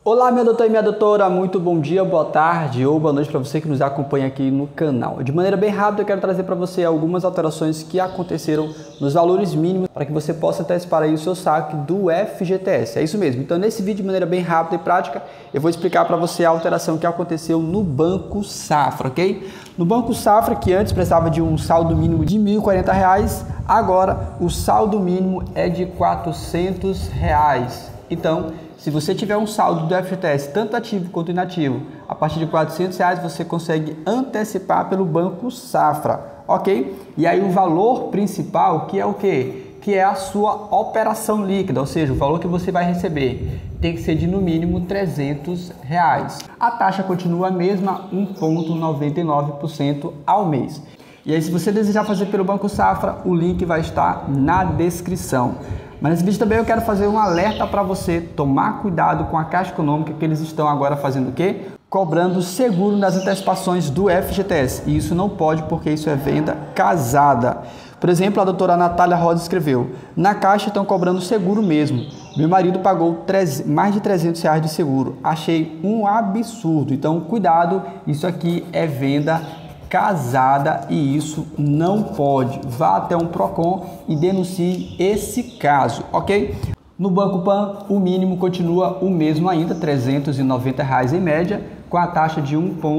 Olá, meu doutor e minha doutora, muito bom dia, boa tarde ou boa noite para você que nos acompanha aqui no canal. De maneira bem rápida, eu quero trazer para você algumas alterações que aconteceram nos valores mínimos para que você possa antecipar aí o seu saque do FGTS. É isso mesmo. Então, nesse vídeo, de maneira bem rápida e prática, eu vou explicar para você a alteração que aconteceu no Banco Safra, ok? No Banco Safra, que antes precisava de um saldo mínimo de R$ 1.040, agora o saldo mínimo é de R$ 400. Então, se você tiver um saldo do FGTS, tanto ativo quanto inativo, a partir de R$ 400 você consegue antecipar pelo Banco Safra, ok? E aí o valor principal, que é o quê? Que é a sua operação líquida, ou seja, o valor que você vai receber tem que ser de no mínimo R$ 300. A taxa continua a mesma, 1,99% ao mês. E aí, se você desejar fazer pelo Banco Safra, o link vai estar na descrição. Mas nesse vídeo também eu quero fazer um alerta para você tomar cuidado com a Caixa Econômica, que eles estão agora fazendo o quê? Cobrando seguro nas antecipações do FGTS. E isso não pode, porque isso é venda casada. Por exemplo, a doutora Natália Rosa escreveu: na Caixa estão cobrando seguro mesmo. Meu marido pagou mais de R$ 300 de seguro. Achei um absurdo. Então, cuidado, isso aqui é venda casada e isso não pode. Vá até um PROCON e denuncie esse caso, ok? No Banco Pan, o mínimo continua o mesmo ainda, R$ 390 em média, com a taxa de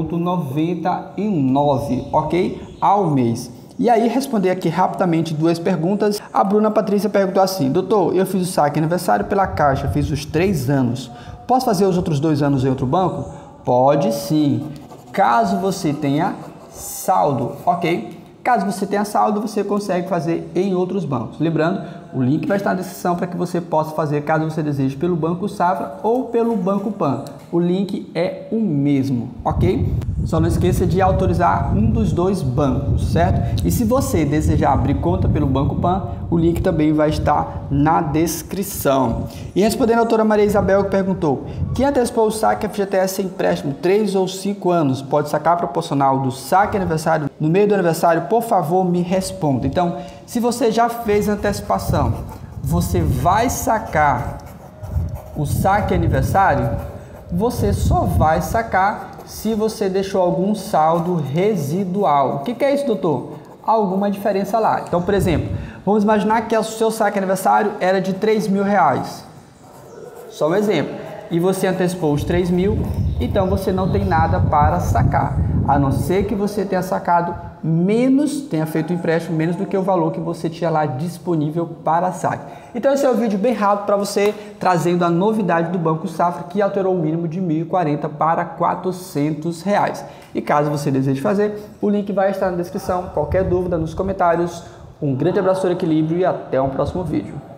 1,99, ok? Ao mês. E aí, responder aqui rapidamente duas perguntas. A Bruna Patrícia perguntou assim: doutor, eu fiz o saque aniversário pela Caixa, fiz os 3 anos. Posso fazer os outros 2 anos em outro banco? Pode sim, caso você tenha saldo, ok? Caso você tenha saldo, você consegue fazer em outros bancos. Lembrando, o link vai estar na descrição para que você possa fazer caso você deseje pelo Banco Safra ou pelo Banco Pan. O link é o mesmo, ok? Só não esqueça de autorizar um dos dois bancos, certo? E se você desejar abrir conta pelo Banco Pan, o link também vai estar na descrição. E respondendo a doutora Maria Isabel, que perguntou: quem antecipou o saque FGTS sem empréstimo 3 ou 5 anos pode sacar proporcional do saque aniversário no meio do aniversário? Por favor, me responda. Então, se você já fez antecipação, você vai sacar o saque aniversário, você só vai sacar se você deixou algum saldo residual. O que é isso, doutor? Alguma diferença lá. Então, por exemplo, vamos imaginar que o seu saque aniversário era de R$ 3.000. Só um exemplo. E você antecipou os 3.000, então você não tem nada para sacar, a não ser que você tenha sacado menos, tenha feito um empréstimo menos do que o valor que você tinha lá disponível para saque. Então esse é o vídeo bem rápido para você, trazendo a novidade do Banco Safra, que alterou o mínimo de R$ 1.040 para R$ 400. E caso você deseje fazer, o link vai estar na descrição. Qualquer dúvida nos comentários. Um grande abraço, equilíbrio, e até o próximo vídeo.